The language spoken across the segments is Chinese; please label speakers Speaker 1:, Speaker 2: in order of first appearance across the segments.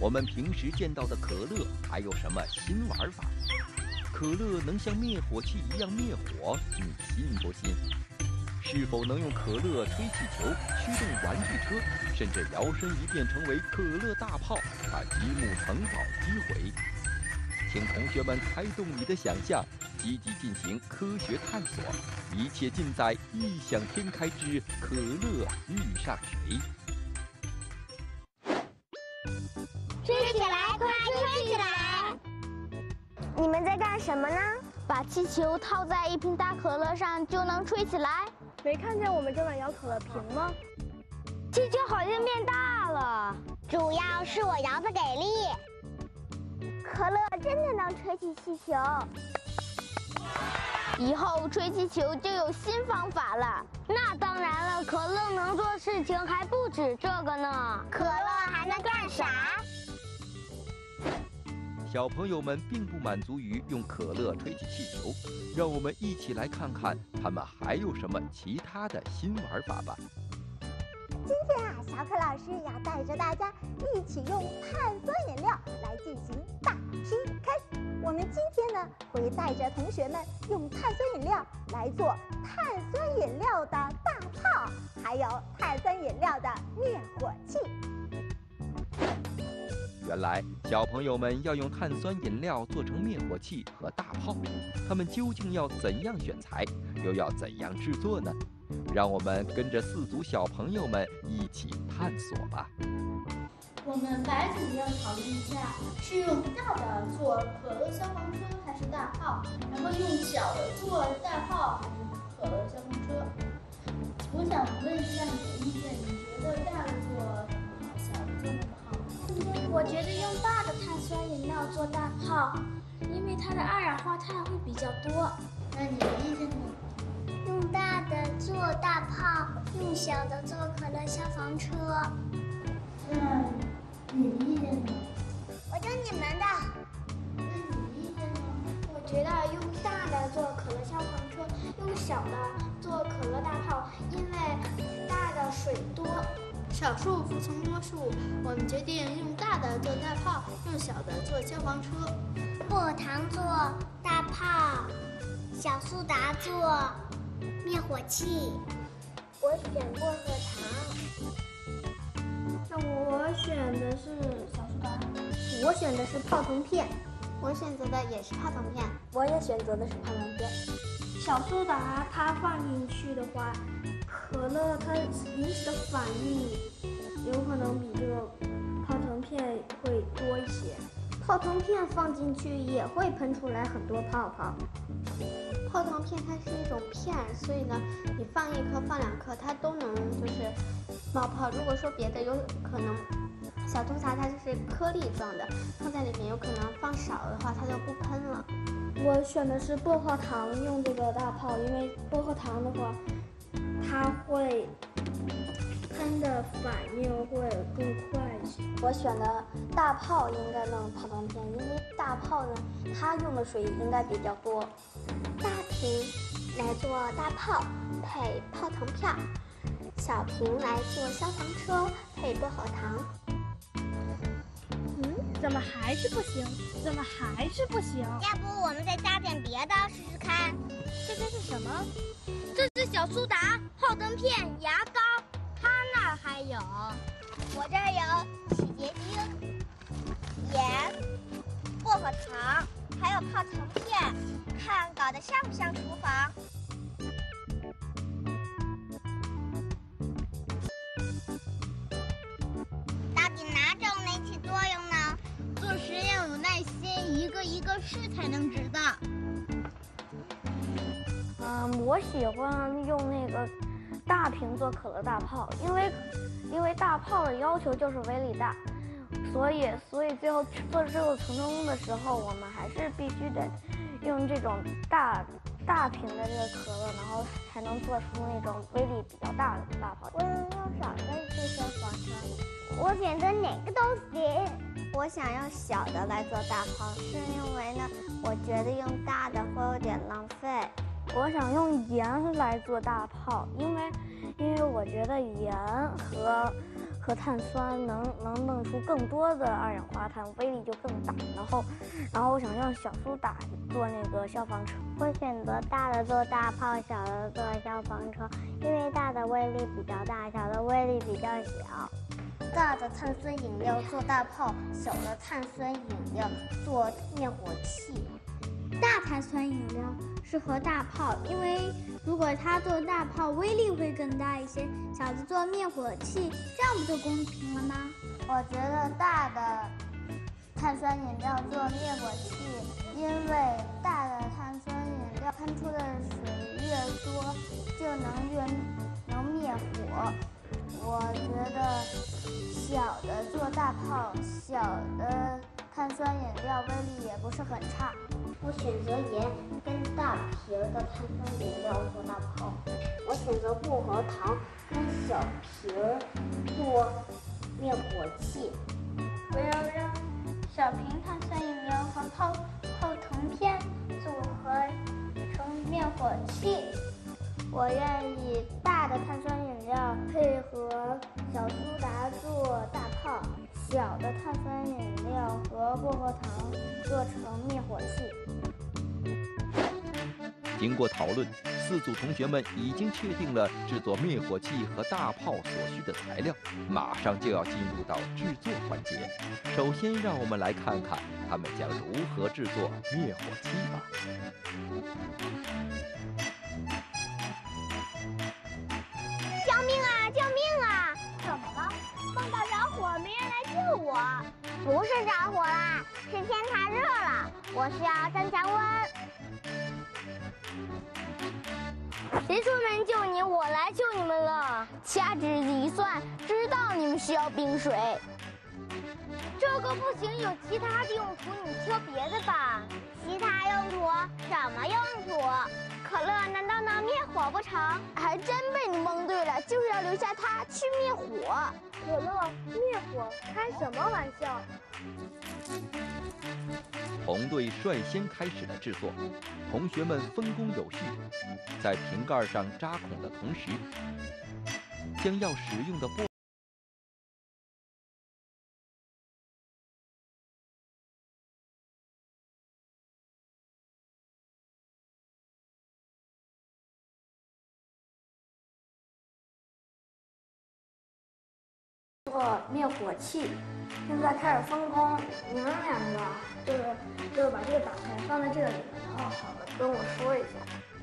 Speaker 1: 我们平时见到的可乐还有什么新玩法？可乐能像灭火器一样灭火，你信不信？是否能用可乐吹气球、驱动玩具车，甚至摇身一变成为可乐大炮，把积木城堡击毁？请同学们开动你的想象，积极进行科学探索，一切尽在异想天开之可乐遇上谁。
Speaker 2: 吹起来，快吹起来！
Speaker 3: 你们在干什么呢？
Speaker 2: 把气球套在一瓶大可乐上就能吹起来。
Speaker 3: 没看见我们正在摇可乐瓶吗？气球好像变大了，
Speaker 2: 主要是我摇得给力。
Speaker 3: 可乐真的能吹起气球。
Speaker 2: 以后吹气球就有新方法了。
Speaker 3: 那当然了，可乐能做事情还不止这个呢。
Speaker 2: 可乐还能干啥？
Speaker 1: 小朋友们并不满足于用可乐吹起气球，让我们一起来看看他们还有什么其他的新玩法吧。
Speaker 4: 今天啊，小可老师要带着大家一起用碳酸饮料来进行大 PK。我们今天呢，会带着同学们用碳酸饮料来做碳酸饮料的大炮，还有碳酸饮料的灭火器。
Speaker 1: 原来小朋友们要用碳酸饮料做成灭火器和大炮，他们究竟要怎样选材，又要怎样制作呢？让我们跟着4组小朋友们一起探索吧。
Speaker 5: 我们白组要讨论一下，是用大的做可乐消防车还是大炮，然后用小的做大炮还是可乐消防车。我想问一下你的意见，你觉得大的做什么好，小的做什么好？
Speaker 6: 我觉得用大的碳酸饮料做大炮，因为它的二氧化碳会比较多。
Speaker 5: 那你的意见呢？
Speaker 6: 用大的做大炮，用小的做可乐消防车。
Speaker 5: 那你的意见呢？
Speaker 2: 我听你们的。
Speaker 5: 那你的意见呢？
Speaker 6: 我觉得用大的做可乐消防车，用小的做可乐大炮，因为大的水多。
Speaker 5: 少数服从多数，我们决定用大的做大炮，用小的做消防车。
Speaker 6: 薄荷糖做大炮，小苏打做灭火器。
Speaker 3: 我选薄荷糖。
Speaker 6: 那我选的是小苏打。
Speaker 3: 我选的是泡腾片。
Speaker 2: 我选择的也是泡腾片。
Speaker 3: 我也选择的是泡腾片。
Speaker 6: 小苏打它放进去的话，可乐它引起的反应有可能比这个泡腾片会多一些。
Speaker 3: 泡腾片放进去也会喷出来很多泡泡。
Speaker 2: 泡腾片它是一种片，所以呢，你放1颗放2颗，它都能就是冒泡。如果说别的有可能，小苏打它就是颗粒状的，放在里面有可能放少的话，它就不喷了。
Speaker 6: 我选的是薄荷糖用这个大炮，因为薄荷糖的话，它会喷的反应会更快一些。
Speaker 3: 我选的大炮应该弄泡腾片，因为大炮呢，它用的水应该比较多。
Speaker 2: 大瓶来做大炮配泡腾片，小瓶来做消防车配薄荷糖。
Speaker 6: 怎么还是不行？怎么还是不行？
Speaker 2: 要不我们再加点别的试试看？
Speaker 6: 这个是什么？这是小苏打、泡腾片、牙膏，它那儿还有。
Speaker 2: 我这儿有洗洁精、盐、薄荷糖，还有泡腾片，看搞得像不像厨房？到底哪种能起作用呢？做实验有耐心，一个一个试才能知道。
Speaker 3: 我喜欢用那个大瓶做可乐大炮，因为大炮的要求就是威力大，所以最后做这个成功的时候，我们还是必须得用这种大瓶的这个可乐，然后才能做出那种威力比较大的大炮。
Speaker 2: 我想用小的做消防车，
Speaker 3: 我选择哪个都行。
Speaker 2: 我想用小的来做大炮，是因为呢，我觉得用大的会有点浪费。
Speaker 3: 我想用盐来做大炮，因为我觉得盐和碳酸能弄出更多的二氧化碳，威力就更大。然后我想让小苏打做那个消防车。
Speaker 7: 我选择大的做大炮，小的做消防车，因为大的威力比较大，小的威力比较小。
Speaker 8: 大的碳酸饮料做大炮，小的碳酸饮料做灭火器。
Speaker 5: 大碳酸饮料适合大炮，因为如果它做大炮，威力会更大一些；小的做灭火器，这样不就公平了吗？
Speaker 8: 我觉得大的碳酸饮料做灭火器，因为大的碳酸饮料喷出的水越多，就能灭火。我觉得小的做大炮，小的碳酸饮料威力也不是很差。
Speaker 7: 我选择盐跟大瓶的碳酸饮料做大炮。我选择薄荷糖跟小瓶做灭火器。
Speaker 5: 我要让小瓶碳酸饮料和泡腾片组合成灭火器。
Speaker 7: 我愿意大的碳酸饮料配合小苏打做大炮，小的碳酸饮料和薄荷糖做成灭火器。
Speaker 1: 经过讨论，4组同学们已经确定了制作灭火器和大炮所需的材料，马上就要进入到制作环节。首先，让我们来看看他们将如何制作灭火器吧。
Speaker 7: 救命啊！救命啊！怎么了？梦到着火，没人来救我。不是着火啦，是天太热了，我需要增强温。谁说没人救你？我来救你们了。掐指一算，知道你们需要冰水。这个不行，有其他的用途，你挑别的吧。其他用途？什么用途？可乐难道能灭火不成？还真被你蒙对了，就是要留下它去灭火。
Speaker 3: 可乐灭火，开什么玩笑？
Speaker 1: 红队率先开始了制作，同学们分工有序，在瓶盖上扎孔的同时，将要使用的
Speaker 6: 做灭火器，现在开始分工。你们两个就是把这个打开，放在这个里面，然后好了跟我说一下。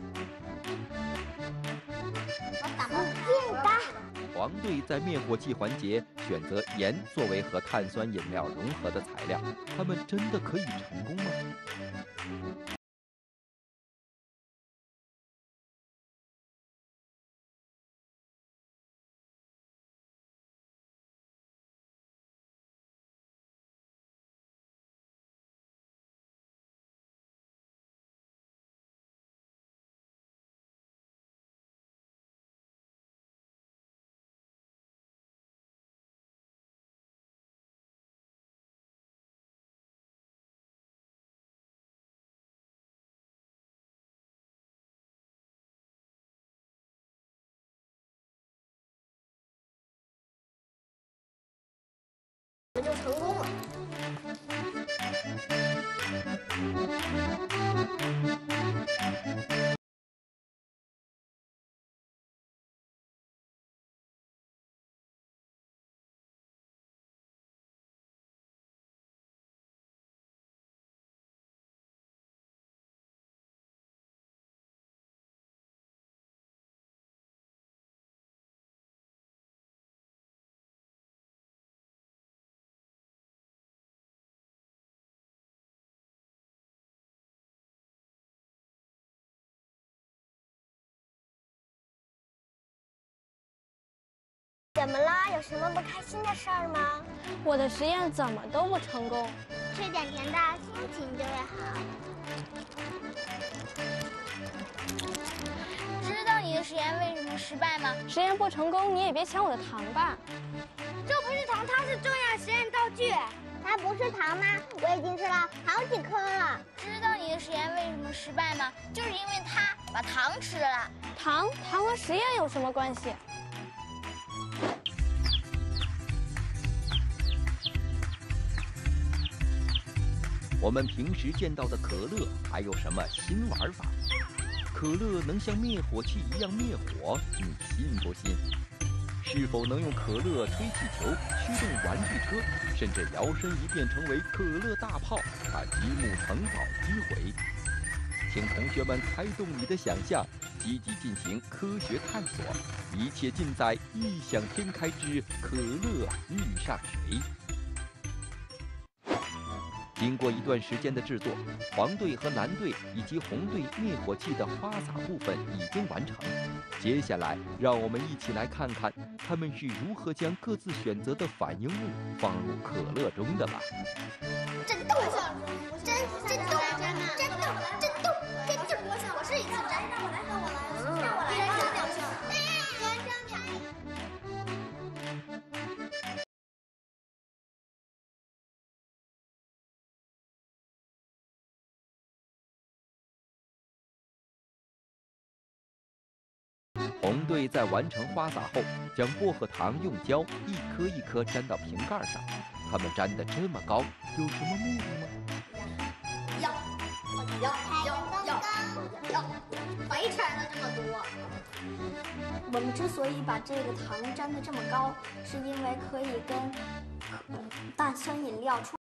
Speaker 1: 黄队在灭火器环节选择盐作为和碳酸饮料融合的材料，他们真的可以成功吗？
Speaker 7: 我们就成功了。怎么了？有什么不开心的事儿吗？
Speaker 3: 我的实验怎么都不成功。
Speaker 7: 吃点甜的，心情就会好。知道你的实验为什么失败吗？
Speaker 3: 实验不成功，你也别抢我的糖吧。
Speaker 7: 这不是糖，它是重要实验道具。它不是糖吗？我已经吃了好几颗了。知道你的实验为什么失败吗？就是因为它把糖吃了。
Speaker 3: 糖和实验有什么关系？
Speaker 1: 我们平时见到的可乐还有什么新玩法？可乐能像灭火器一样灭火，你信不信？是否能用可乐吹气球驱动玩具车，甚至摇身一变成为可乐大炮，把积木城堡击毁？请同学们开动你的想象，积极进行科学探索，一切尽在异想天开之可乐遇上谁。经过一段时间的制作，黄队和蓝队以及红队灭火器的花洒部分已经完成。接下来，让我们一起来看看他们是如何将各自选择的反应物放入可乐中的吧。
Speaker 8: 震动，震动，我试一次，让我来，
Speaker 1: 红队在完成花洒后，将薄荷糖用胶一颗一颗粘到瓶盖上。他们粘得这么高，有什么目的吗？
Speaker 8: 要，肥产了这么多。
Speaker 6: 我们之所以把这个糖粘得这么高，是因为可以跟淡酸饮料冲。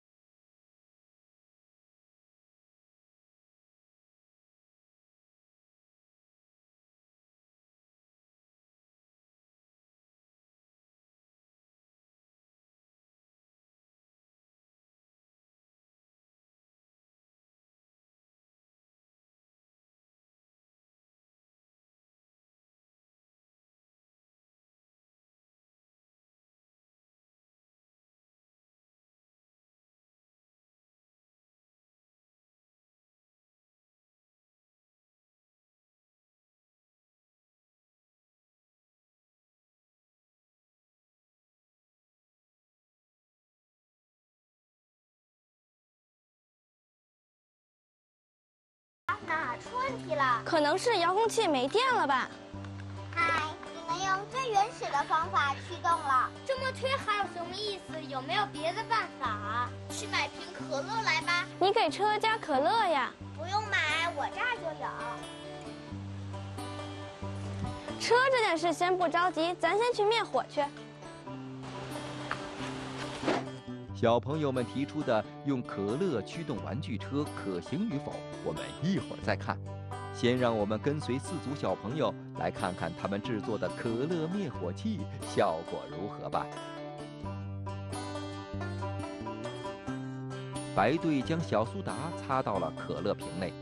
Speaker 8: 哪出问题了？
Speaker 7: 可能是遥控器没电了吧？
Speaker 8: 嗨，只能用最原始的方法驱动了。
Speaker 7: 这么推还有什么意思？有没有别的办法？
Speaker 8: 去买瓶可乐来吧。
Speaker 7: 你给车加可乐呀？
Speaker 8: 不用买，我这儿就有。
Speaker 7: 车这件事先不着急，咱先去灭火去。
Speaker 1: 小朋友们提出的用可乐驱动玩具车可行与否，我们一会儿再看。先让我们跟随4组小朋友来看看他们制作的可乐灭火器效果如何吧。白队将小苏打擦到了可乐瓶内。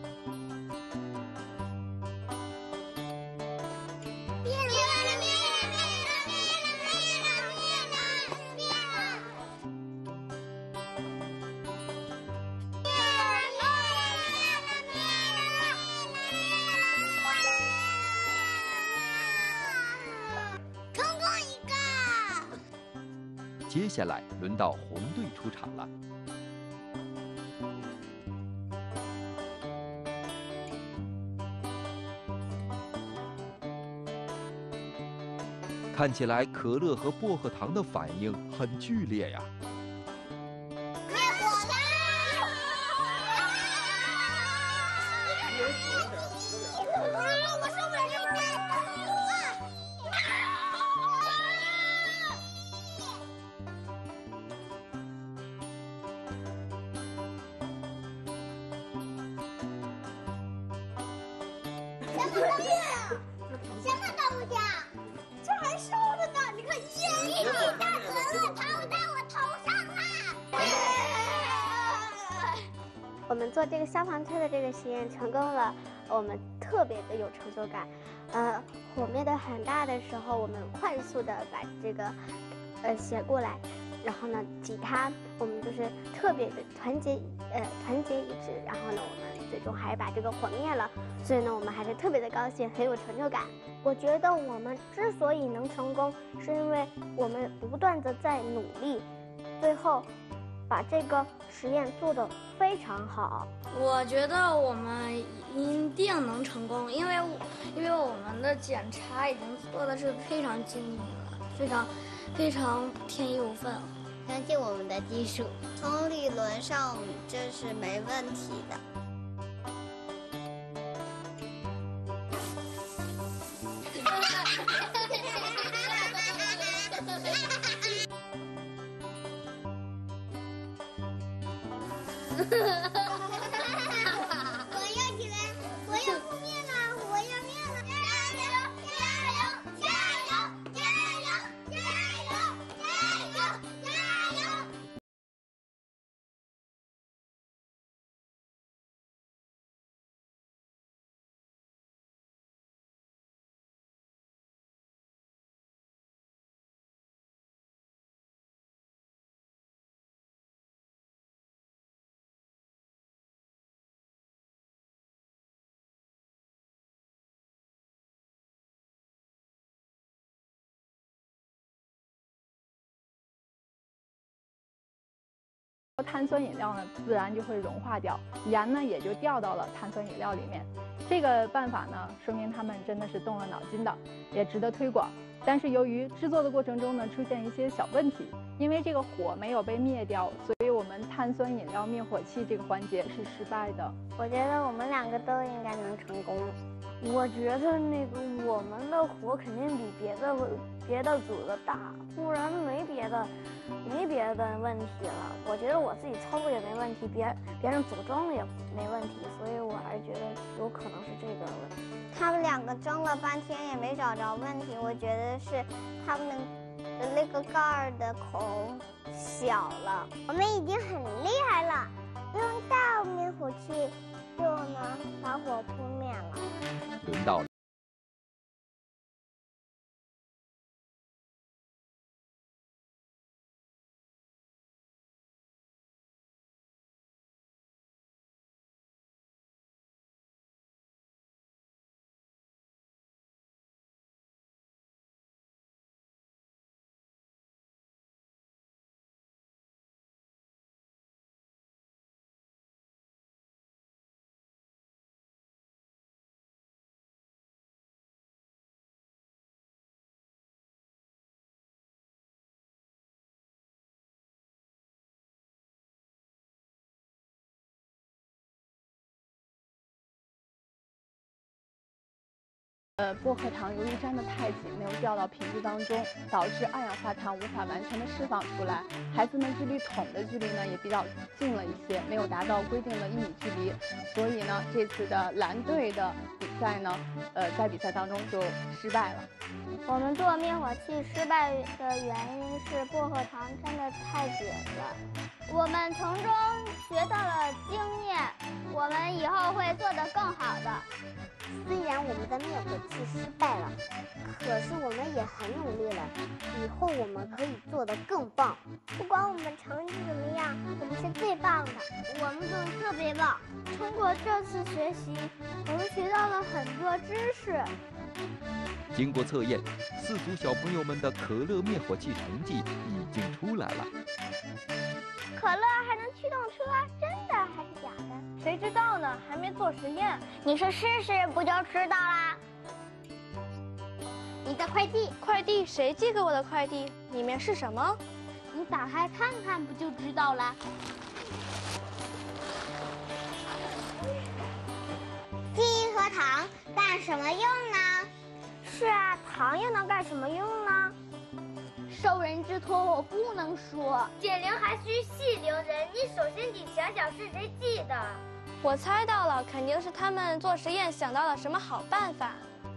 Speaker 1: 接下来轮到红队出场了。看起来可乐和薄荷糖的反应很剧烈呀。
Speaker 8: 什么都不讲，这还烧着呢！你看，一大可乐跑到我头上了。
Speaker 2: 我们做这个消防车的这个实验成功了，我们特别的有成就感。火灭得很大的时候，我们快速的把这个携过来，然后呢挤它，我们就是特别的团结一致，然后呢我们最终还是把这个火灭了，所以呢我们还是特别的高兴，很有成就感。
Speaker 3: 我觉得我们之所以能成功，是因为我们不断的在努力，最后把这个实验做得非常好。
Speaker 6: 我觉得我们一定能成功，因为我们的检查已经做的是非常精密了，非常天衣无缝。
Speaker 8: 相信我们的技术，从理论上这是没问题的。我要起来，我要覆灭了，我要灭了！加油！加油！加油！加油！加油！加油！加油！
Speaker 9: 碳酸饮料呢，自然就会融化掉，盐呢也就掉到了碳酸饮料里面。这个办法呢，说明他们真的是动了脑筋的，也值得推广。但是由于制作的过程中呢，出现一些小问题，因为这个火没有被灭掉，所以我们碳酸饮料灭火器这个环节是失败的。
Speaker 8: 我觉得我们2个都应该能成功。
Speaker 3: 我觉得那个我们的火肯定比别的组的大，不然没别的问题了。我觉得我自己操作也没问题，别人组装的也没问题，所以我还是觉得有可能是这个问题。
Speaker 8: 他们2个争了半天也没找着问题，我觉得是他们的那个盖儿的孔小了。我们已经很厉害了，用大灭火器就能把火扑灭了。
Speaker 1: 轮到了。
Speaker 9: 薄荷糖由于粘得太紧，没有掉到瓶子当中，导致二氧化碳无法完全的释放出来。孩子们距离桶的距离呢也比较近了一些，没有达到规定的1米距离。所以呢，这次的蓝队的比赛呢，在比赛当中就失败了。
Speaker 8: 我们做灭火器失败的原因是薄荷糖粘得太紧了。我们从中学到了经验，我们以后会做得更好的。虽然我们的灭火器失败了，可是我们也很努力了，以后我们可以做得更棒。不管我们成绩怎么样，我们是最棒的，我们做得特别棒。通过这次学习，我们学到了很多知识。
Speaker 1: 经过测验，4组小朋友们的可乐灭火器成绩已经出来了。
Speaker 8: 可乐还能驱动车，真的还是假的？
Speaker 3: 谁知道呢？还没做实验。
Speaker 8: 你说试试不就知道啦？你的快递
Speaker 3: 谁寄给我的快递？里面是什么？
Speaker 8: 你打开看看不就知道啦？记忆和糖干什么用呢？是啊，糖又能干什么用呢？受人之托，我不能说。
Speaker 7: 减龄还需细留人，你首先得想想是谁记的。
Speaker 3: 我猜到了，肯定是他们做实验想到了什么好办法。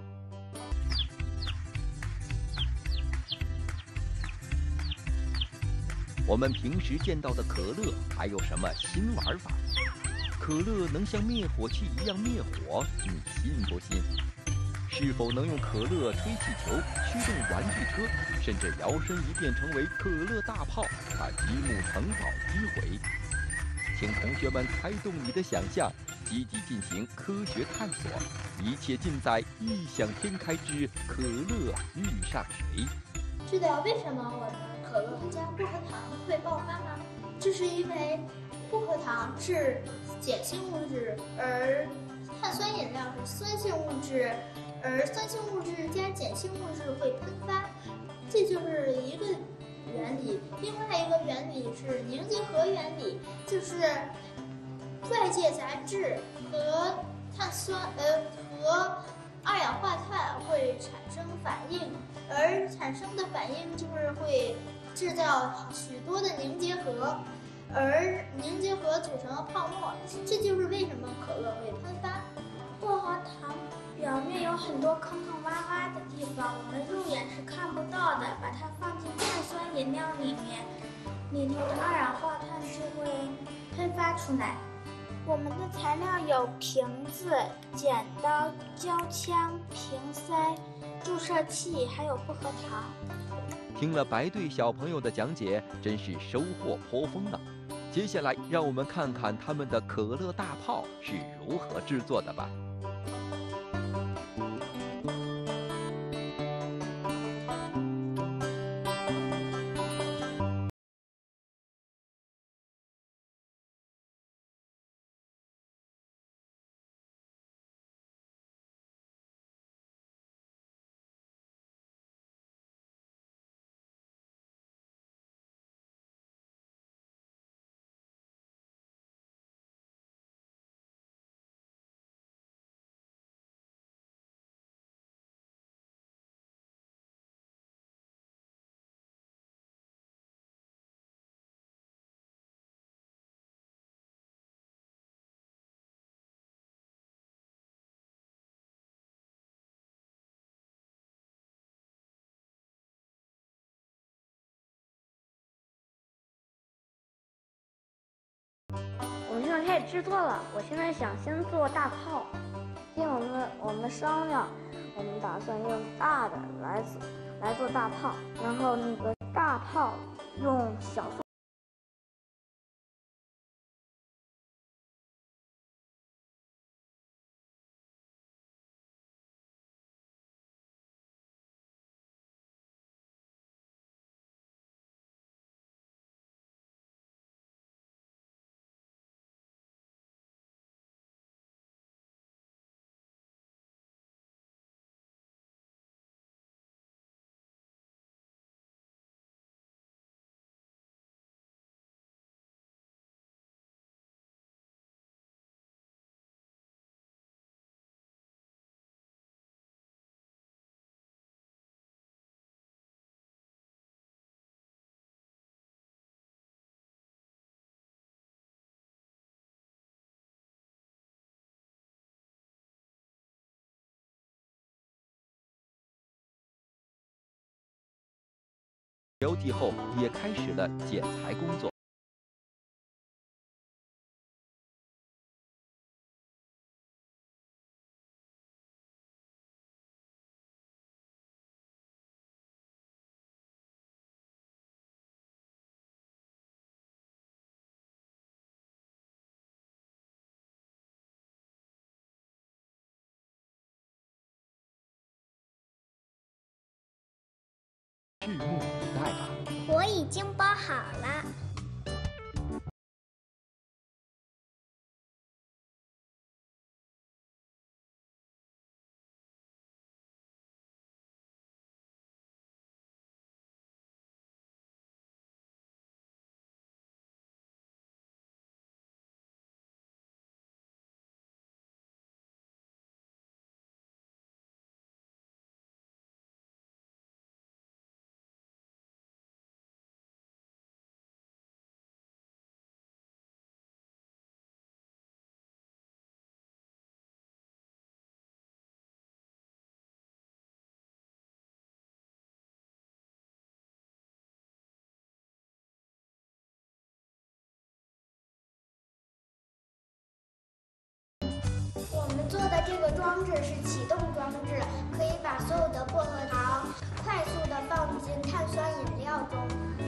Speaker 1: 我们平时见到的可乐还有什么新玩法？可乐能像灭火器一样灭火，你信不信？是否能用可乐吹气球、驱动玩具车，甚至摇身一变成为可乐大炮，把积木城堡击毁？请同学们开动你的想象，积极进行科学探索，一切尽在异想天开之可乐遇上谁。
Speaker 5: 知道为什么我们可乐加薄荷糖会爆发吗？这是因为薄荷糖是碱性物质，而碳酸饮料是酸性物质，而酸性物质加碱性物质会喷发，这就是一个原理。 另外一个原理是凝结核原理，就是外界杂质和和二氧化碳会产生反应，而产生的反应就是会制造许多的凝结核，而凝结核组成了泡沫，这就是为什么可乐会喷发。
Speaker 6: 薄荷糖表面有很多坑坑洼洼的地方，我们肉眼是看不到的。把它放进碳酸饮料里面，里头的二氧化碳就会喷发出来。我们的材料有瓶子、剪刀、胶枪、瓶塞、注射器，还有薄荷糖。
Speaker 1: 听了白队小朋友的讲解，真是收获颇丰呢。接下来，让我们看看他们的可乐大炮是如何制作的吧。
Speaker 3: 我们现在开始制作了。我现在想先做大炮，经我们商量，我们打算用大的来做大炮，然后那个大炮用小塑。
Speaker 1: 标记后，也开始了剪裁工作。拭目以待吧。
Speaker 7: 我已经包好了。我们做的这个装置是启动装置，可以把所有的薄荷糖快速地放进碳酸饮料中。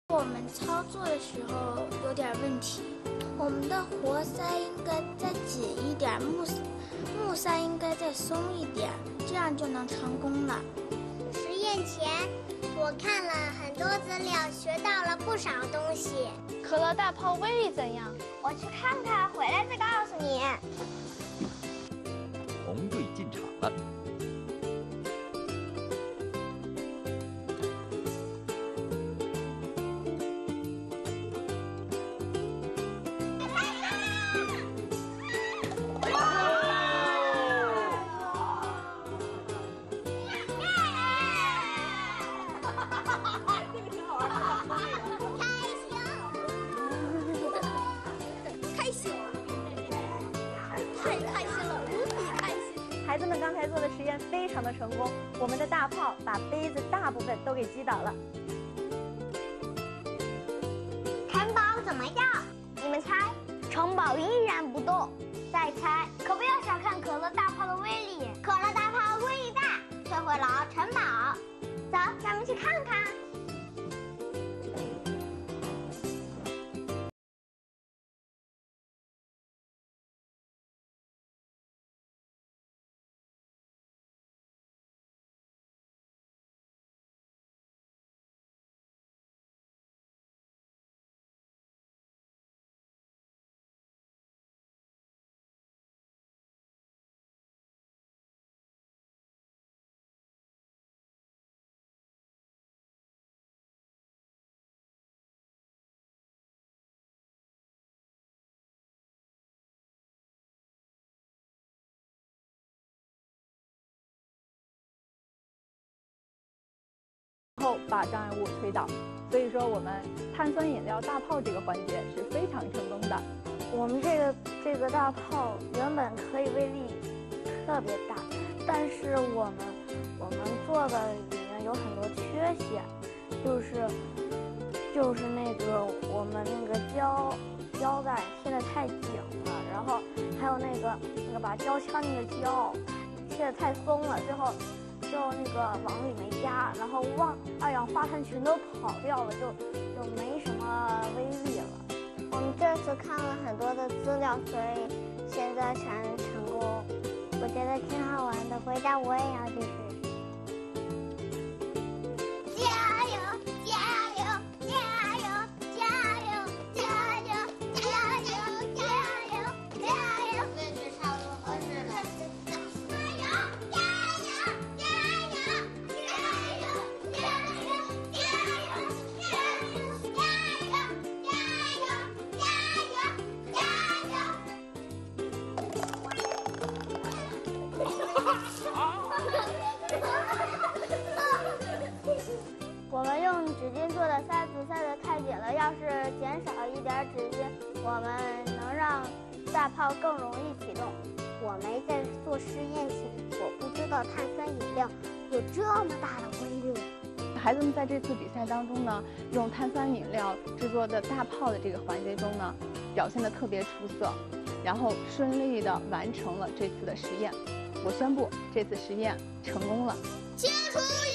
Speaker 6: 我们操作的时候有点问题，我们的活塞应该再紧一点，木塞应该再松一点，这样就能成功了。
Speaker 7: 实验前，我看了很多资料，学到了不少东西。
Speaker 3: 可乐大炮威力怎样？
Speaker 7: 我去看看，回来再告诉你。
Speaker 1: 红队进场了。
Speaker 4: 孩子们刚才做的实验非常的成功，我们的大炮把杯子大部分都给击倒了。
Speaker 7: 城堡怎么样？你们猜？城堡依然不动。再猜，可不要小看可乐大炮的威力。可乐大炮威力大，摧毁了城堡。走，咱们去看看。
Speaker 9: 后把障碍物推倒，所以说我们碳酸饮料大炮这个环节是非常成功的。
Speaker 3: 我们这个大炮原本可以威力特别大，但是我们做的里面有很多缺陷，就是那个我们那个胶带贴得太紧了，然后还有那个把胶枪那个胶贴得太松了，最后那个往里面压，然后二氧化碳全都跑掉了，就没什么威力了。
Speaker 7: 我们这次看了很多的资料，所以现在才能成功。我觉得挺好玩的，回家我也要去试试。加油！加油！加油！加油！加油！加油！加油！加油！位置差不多合适了。加油！加油！加油！加油！加油！加油！加油！我们用纸巾做的塞子塞得太紧了，要是减少一点纸巾，我们能让大炮更容易启动。我没在做实验前，我不知道碳酸饮料有这么大的威力。
Speaker 9: 孩子们在这次比赛当中呢，用碳酸饮料制作的大炮的这个环节中呢，表现得特别出色，然后顺利地完成了这次的实验。我宣布这次实验成功了。
Speaker 7: 清除